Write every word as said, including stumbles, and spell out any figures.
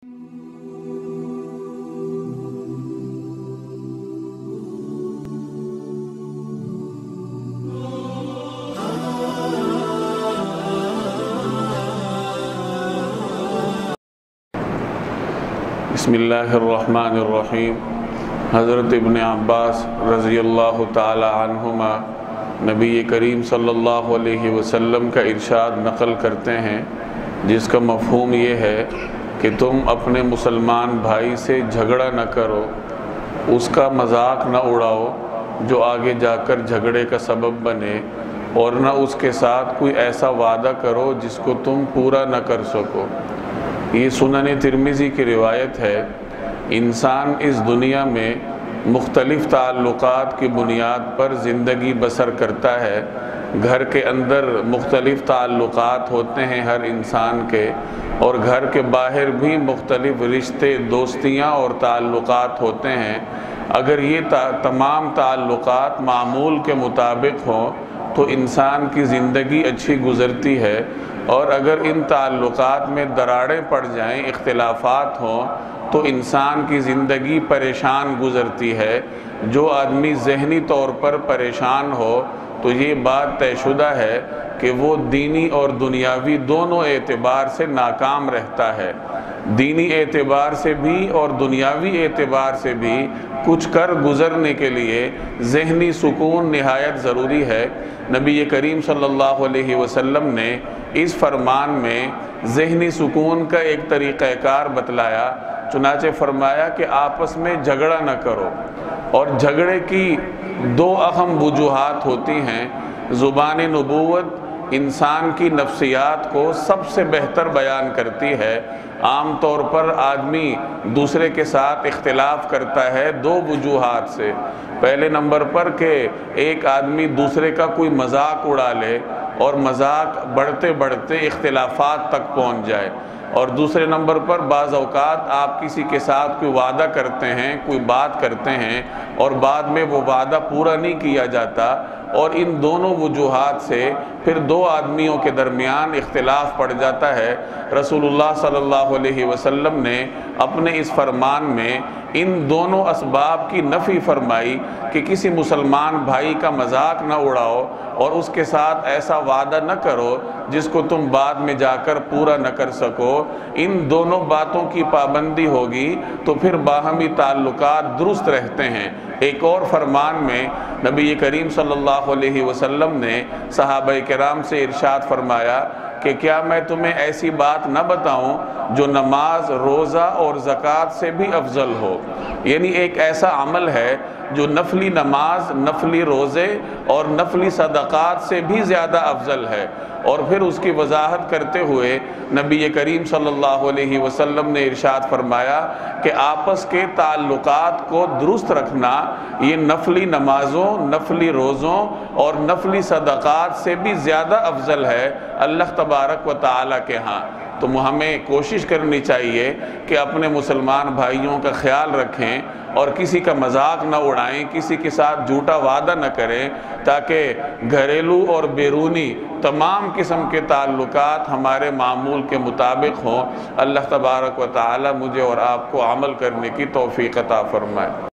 بسم اللہ الرحمن الرحیم۔ حضرت ابن عباس رضی اللہ تعالی عنہما نبی کریم صلی اللہ علیہ وسلم کا ارشاد نقل کرتے ہیں، جس کا مفہوم یہ ہے کہ تم اپنے مسلمان بھائی سے جھگڑا نہ کرو، اس کا مذاق نہ اڑاؤ جو آگے جا کر جھگڑے کا سبب بنے، اور نہ اس کے ساتھ کوئی ایسا وعدہ کرو جس کو تم پورا نہ کر سکو۔ یہ سنن ترمذی کی روایت ہے۔ انسان اس دنیا میں مختلف تعلقات کی بنیاد پر زندگی بسر کرتا ہے۔ گھر کے اندر مختلف تعلقات ہوتے ہیں ہر انسان کے، اور گھر کے باہر بھی مختلف رشتے، دوستیاں اور تعلقات ہوتے ہیں۔ اگر یہ تمام تعلقات معمول کے مطابق ہوں تو انسان کی زندگی اچھی گزرتی ہے، اور اگر ان تعلقات میں دراڑیں پڑ جائیں، اختلافات ہوں، تو انسان کی زندگی پریشان گزرتی ہے۔ جو آدمی ذہنی طور پر پریشان ہو تو یہ بات طے شدہ ہے کہ وہ دینی اور دنیاوی دونوں اعتبار سے ناکام رہتا ہے۔ دینی اعتبار سے بھی اور دنیاوی اعتبار سے بھی کچھ کر گزرنے کے لیے ذہنی سکون نہایت ضروری ہے۔ نبی کریم صلی اللہ علیہ وسلم نے اس فرمان میں ذہنی سکون کا ایک طریقہ کار بتلایا، چنانچہ فرمایا کہ آپس میں جھگڑا نہ کرو۔ اور جھگڑے کی دو اہم وجوہات ہوتی ہیں۔ زبان نبوت انسان کی نفسیات کو سب سے بہتر بیان کرتی ہے۔ عام طور پر آدمی دوسرے کے ساتھ اختلاف کرتا ہے دو وجوہات سے۔ پہلے نمبر پر کہ ایک آدمی دوسرے کا کوئی مذاق اڑا لے اور مذاق بڑھتے بڑھتے اختلافات تک پہنچ جائے، اور دوسرے نمبر پر بعض اوقات آپ کسی کے ساتھ کوئی وعدہ کرتے ہیں، کوئی بات کرتے ہیں، اور بعد میں وہ وعدہ پورا نہیں کیا جاتا، اور ان دونوں وجوہات سے پھر دو آدمیوں کے درمیان اختلاف پڑ جاتا ہے۔ رسول اللہ صلی اللہ علیہ وسلم نے اپنے اس فرمان میں ان دونوں اسباب کی نفی فرمائی کہ کسی مسلمان بھائی کا مذاق نہ اڑاؤ اور اس کے ساتھ ایسا وعدہ نہ کرو جس کو تم بعد میں جا کر پورا نہ کر سکو۔ ان دونوں باتوں کی پابندی ہوگی تو پھر باہمی تعلقات درست رہتے ہیں۔ ایک اور فرمان میں نبی کریم صلی اللہ علیہ وسلم نے صحابہ کرام سے ارشاد فرمایا کہ کیا میں تمہیں ایسی بات نہ بتاؤں جو نماز، روزہ اور زکوٰۃ سے بھی افضل ہو؟ یعنی ایک ایسا عمل ہے جو نفلی نماز، نفلی روزے اور نفلی صدقات سے بھی زیادہ افضل ہے۔ اور پھر اس کی وضاحت کرتے ہوئے نبی کریم صلی اللہ علیہ وسلم نے ارشاد فرمایا کہ آپس کے تعلقات کو درست رکھنا یہ نفلی نمازوں، نفلی روزوں اور نفلی صدقات سے بھی زیادہ افضل ہے اللہ تبارک و تعالیٰ کے ہاں۔ تو ہمیں کوشش کرنی چاہیے کہ اپنے مسلمان بھائیوں کا خیال رکھیں اور کسی کا مذاق نہ اڑائیں، کسی کے ساتھ جھوٹا وعدہ نہ کریں، تاکہ گھریلو اور بیرونی تمام قسم کے تعلقات ہمارے معمول کے مطابق ہوں۔ اللہ تبارک و تعالی مجھے اور آپ کو عمل کرنے کی توفیق عطا فرمائے۔